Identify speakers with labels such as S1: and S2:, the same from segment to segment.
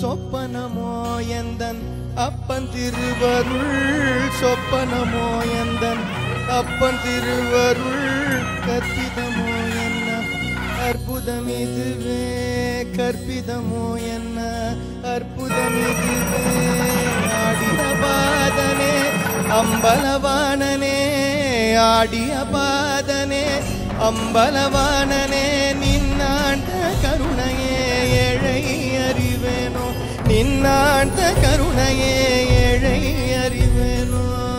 S1: சொப்பனமோ எந்தன் அப்பன் திருவருள் சொப்பனமோ எந்தன் அப்பன் திருவருள் கற்பிதமோ என்ன அற்புதம் இதுவே கற்பிதமோ என்ன அற்புதம் இதுவே ஆடிய பாதனே அம்பலவாணனே ஆடிய பாதனே அம்பலவாணனே நின்னாண்ட கருணையே ஏழை அறிவேனோ நின்னாண்ட கருணையே ஏழை அறிவேனோ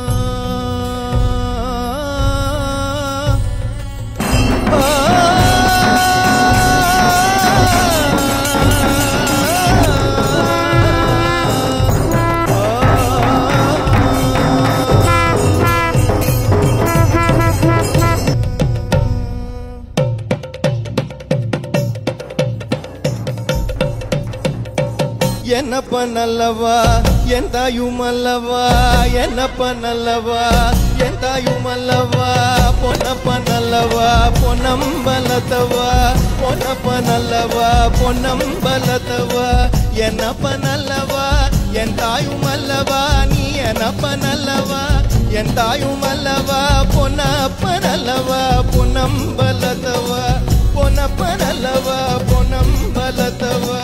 S1: என்னப்ப நல்லவா என் தாயும் அல்லவா என்னப்ப நல்லவா என் தாயும் அல்லவா பொன்னப்ப நல்லவா பொன்னம்பலத்தவா பொன்னப்ப நல்லவா பொன்னம்பலத்தவா என்னப்ப நல்லவா என் தாயும் அல்லவா நீ என்னப்ப நல்லவா என் தாயும் அல்லவா பொன்னப்ப நல்லவா பொன்னம்பலத்தவா பொன்னப்ப நல்லவா பொன்னம்பலத்தவா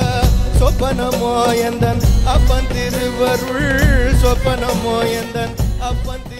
S1: சொப்பனமோ எந்தன் அப்பன் திருவருள் சொப்பனமோ எந்தன் அப்பன்